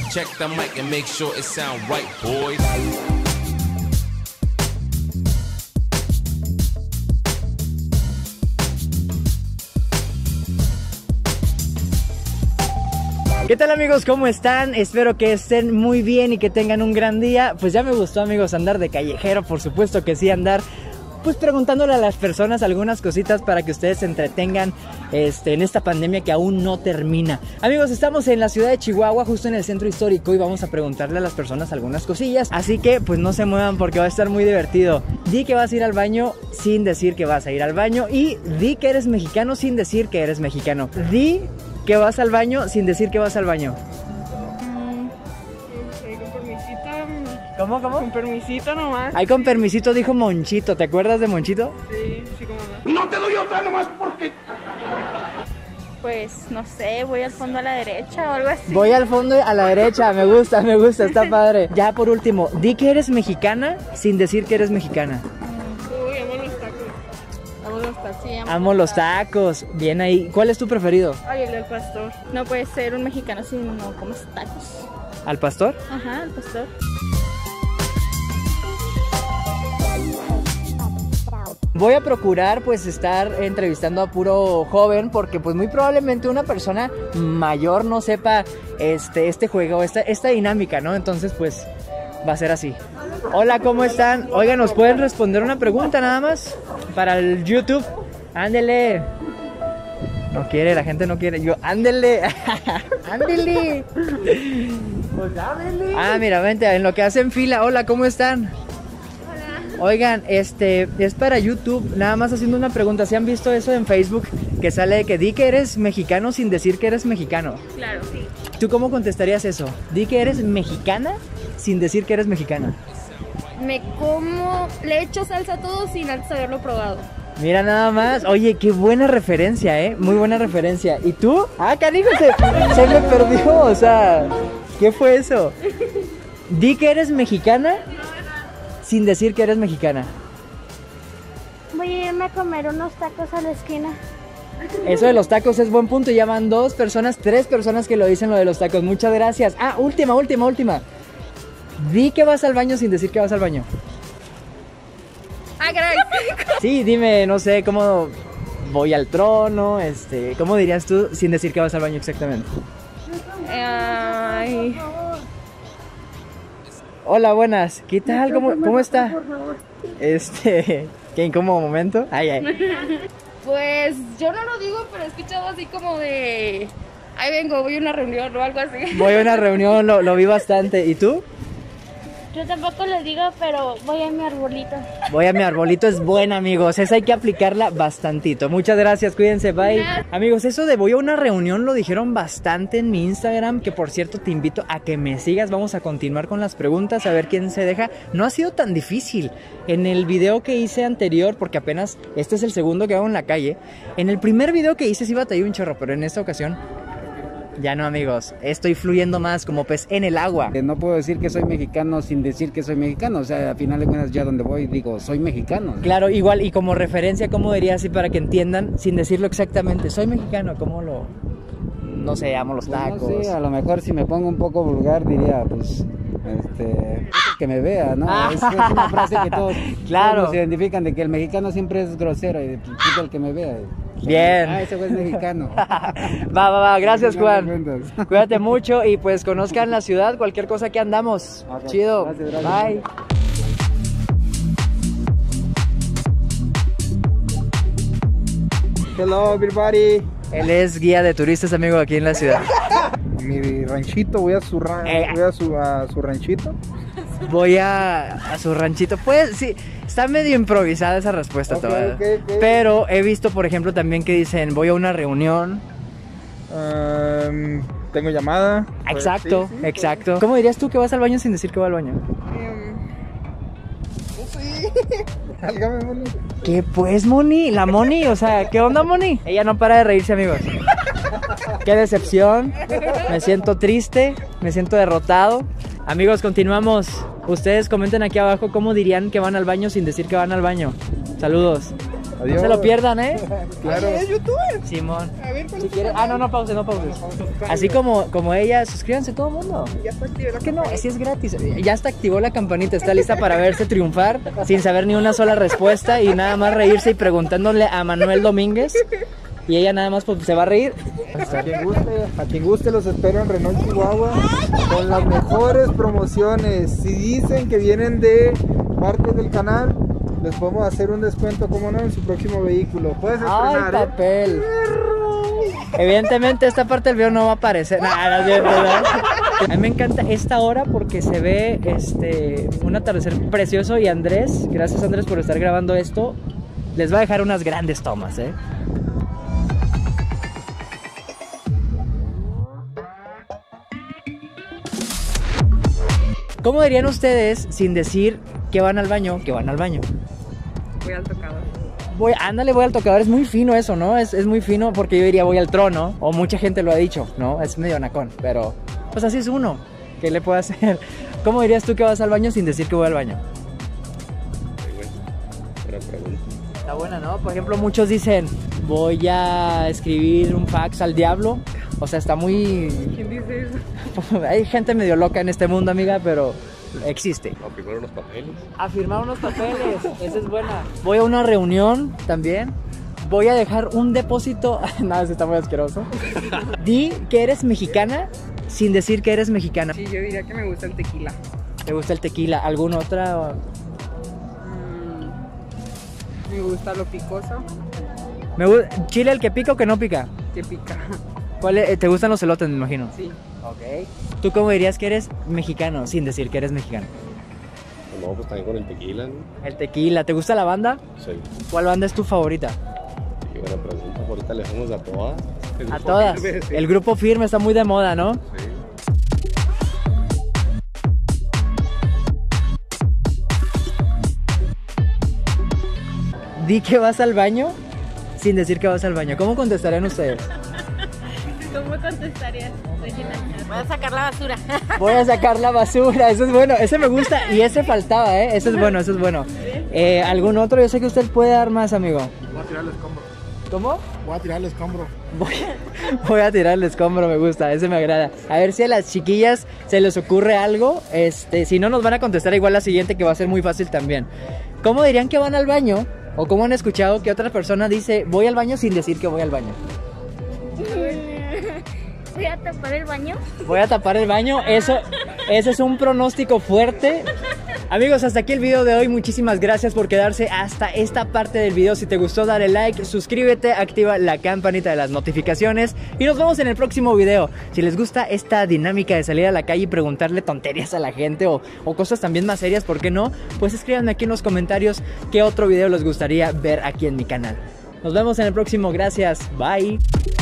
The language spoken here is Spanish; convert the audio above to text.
Check the mic and make sure it sound right, boys. ¿Qué tal amigos? ¿Cómo están? Espero que estén muy bien y que tengan un gran día. Pues ya me gustó amigos andar de callejero, por supuesto que sí, andar pues preguntándole a las personas algunas cositas para que ustedes se entretengan en esta pandemia que aún no termina. Amigos, estamos en la ciudad de Chihuahua, justo en el centro histórico, y vamos a preguntarle a las personas algunas cosillas. Así que pues no se muevan porque va a estar muy divertido. Di que vas a ir al baño sin decir que vas a ir al baño, y di que eres mexicano sin decir que eres mexicano. Di que vas al baño sin decir que vas al baño. Con permisito. ¿Cómo? Con permisito nomás. Ahí con permisito dijo Monchito. ¿Te acuerdas de Monchito? Sí, como no. No te doy otra nomás porque... Pues no sé, voy al fondo a la derecha o algo así. Voy al fondo a la derecha, me gusta, está padre. Ya por último, di que eres mexicana sin decir que eres mexicana. Uy, amo los tacos. Amo los tacos. Sí, Amo los tacos, bien ahí. ¿Cuál es tu preferido? Ay, el del pastor. No puedes ser un mexicano si no comes tacos. ¿Al pastor? Ajá, el pastor. Voy a procurar pues estar entrevistando a puro joven, porque pues muy probablemente una persona mayor no sepa este juego, esta dinámica, ¿no? Entonces pues va a ser así. Hola, ¿cómo están? Oigan, ¿nos pueden responder una pregunta nada más? Para el YouTube. Ándele. No quiere, la gente no quiere. Yo, ándele. Ándele. Pues ándele. Ah, mira, vente, en lo que hacen fila. Hola, ¿cómo están? Oigan, es para YouTube, nada más haciendo una pregunta. ¿Se han visto eso en Facebook? Que sale de que di que eres mexicano sin decir que eres mexicano. Claro, sí. ¿Tú cómo contestarías eso? Di que eres mexicana sin decir que eres mexicana. Le echo salsa a todo sin antes haberlo probado. Mira nada más. Oye, qué buena referencia, muy buena referencia. ¿Y tú? Ah, cariño, se me perdió, o sea, ¿qué fue eso? Di que eres mexicana sin decir que eres mexicana. Voy a irme a comer unos tacos a la esquina. Eso de los tacos es buen punto. Ya van 3 personas que lo dicen lo de los tacos. Muchas gracias. Ah, última. Di que vas al baño sin decir que vas al baño. Ah, caray. Sí, dime, no sé, cómo voy al trono, ¿cómo dirías tú sin decir que vas al baño exactamente? Ay. Hola, buenas. ¿Qué tal? ¿Cómo está? Qué incómodo momento. Ay. Pues yo no lo digo, pero he escuchado así como de... Ahí vengo, voy a una reunión o algo así. Voy a una reunión, lo vi bastante. ¿Y tú? Yo tampoco les digo, pero voy a mi arbolito. Voy a mi arbolito, es buena, amigos. Esa hay que aplicarla bastantito. Muchas gracias, cuídense, bye. Amigos, eso de voy a una reunión lo dijeron bastante en mi Instagram, que por cierto te invito a que me sigas. Vamos a continuar con las preguntas, a ver quién se deja. No ha sido tan difícil. En el video que hice anterior, porque apenas este es el segundo que hago en la calle, en el primer video que hice sí batallé un chorro, pero en esta ocasión ya no, amigos, estoy fluyendo más como pez en el agua. No puedo decir que soy mexicano sin decir que soy mexicano, o sea, al final de cuentas ya donde voy digo, soy mexicano. Claro, igual, y como referencia, ¿cómo diría así para que entiendan, sin decirlo exactamente? Soy mexicano, ¿cómo lo...? No sé, amo los tacos. No sé, a lo mejor si me pongo un poco vulgar diría, pues, que me vea, ¿no? Es una frase que todos se identifican de que el mexicano siempre es grosero y pues, el que me vea. Bien. Ah, ese güey es mexicano. Va, gracias Juan. Cuídate mucho y pues conozcan la ciudad, cualquier cosa que andamos. Okay. Chido. Gracias. Bye. Hello everybody. Él es guía de turistas, amigo, aquí en la ciudad. Mi ranchito, voy a su ranchito. Voy a su ranchito. Pues sí, está medio improvisada esa respuesta todavía. Okay. Pero he visto, por ejemplo, también que dicen voy a una reunión. Tengo llamada. Exacto, pues, sí, exacto. Pues. ¿Cómo dirías tú que vas al baño sin decir que va al baño? Sí. Álgame, Moni. ¿Qué pues, Moni? La Moni, o sea, ¿qué onda, Moni? Ella no para de reírse, amigos. Qué decepción. Me siento triste, me siento derrotado. Amigos, continuamos. Ustedes comenten aquí abajo cómo dirían que van al baño sin decir que van al baño. Saludos. Adiós. No se lo pierdan, ¿eh? Claro. ¿Es youtuber? Simón. A ver, ¿cuál Si es? quiere... Ah, no pauses, no pauses. Así como ella, suscríbanse todo el mundo. Ya está activado. Es que no, sí es gratis. Ya hasta activó la campanita, está lista para verse triunfar sin saber ni una sola respuesta y nada más reírse y preguntándole a Manuel Domínguez. Y ella nada más pues, se va a reír. A quien guste los espero en Renault Chihuahua con las mejores promociones. Si dicen que vienen de parte del canal, les podemos hacer un descuento, como no, en su próximo vehículo. Puedes ¡Ay, estrenar, papel! Evidentemente esta parte del video no va a aparecer. Nada, no es verdad. A mí me encanta esta hora porque se ve un atardecer precioso y Andrés, gracias Andrés por estar grabando esto, les va a dejar unas grandes tomas, ¿eh? ¿Cómo dirían ustedes sin decir que van al baño? Que van al baño. Voy al tocador. Voy al tocador, es muy fino eso, ¿no? Es muy fino porque yo diría voy al trono, o mucha gente lo ha dicho, ¿no? Es medio nacón, pero pues así es uno. ¿Qué le puedo hacer? ¿Cómo dirías tú que vas al baño sin decir que voy al baño? Buena pregunta. Está buena, ¿no? Por ejemplo, muchos dicen voy a escribir un fax al diablo. O sea, está muy... ¿Quién dice eso? Hay gente medio loca en este mundo, amiga, pero existe. A firmar unos papeles. A firmar unos papeles, esa es buena. Voy a una reunión también. Voy a dejar un depósito. Nada, eso está muy asqueroso. Di que eres mexicana sin decir que eres mexicana. Sí, yo diría que me gusta el tequila. ¿Te gusta el tequila? ¿Alguna otra? Me gusta lo picoso. ¿Chile el que pica o que no pica? Que pica. ¿Te gustan los elotes, me imagino? Sí. Ok. ¿Tú cómo dirías que eres mexicano sin decir que eres mexicano? No, pues también con el tequila, ¿no? El tequila. ¿Te gusta la banda? Sí. ¿Cuál banda es tu favorita? Qué buena pregunta. Ahorita le dejamos a todas. A todas. Firme, sí. El grupo firme está muy de moda, ¿no? Sí. Di que vas al baño sin decir que vas al baño. ¿Cómo contestarían ustedes? ¿Cómo contestarías, Regina? Voy a sacar la basura. Voy a sacar la basura. Eso es bueno. Ese me gusta y ese faltaba, ¿eh? Ese es bueno, eso es bueno. ¿Algún otro? Yo sé que usted puede dar más, amigo. Voy a tirar el escombro. ¿Cómo? Voy a tirar el escombro. Voy a tirar el escombro, me gusta, ese me agrada. A ver si a las chiquillas se les ocurre algo. Si no, nos van a contestar igual la siguiente, que va a ser muy fácil también. ¿Cómo dirían que van al baño? ¿O cómo han escuchado que otra persona dice voy al baño sin decir que voy al baño? Voy a tapar el baño. Voy a tapar el baño. Ese es un pronóstico fuerte. Amigos, hasta aquí el video de hoy. Muchísimas gracias por quedarse hasta esta parte del video. Si te gustó, dale like, suscríbete, activa la campanita de las notificaciones y nos vemos en el próximo video. Si les gusta esta dinámica de salir a la calle y preguntarle tonterías a la gente o cosas también más serias, ¿por qué no? Pues escríbanme aquí en los comentarios qué otro video les gustaría ver aquí en mi canal. Nos vemos en el próximo. Gracias. Bye.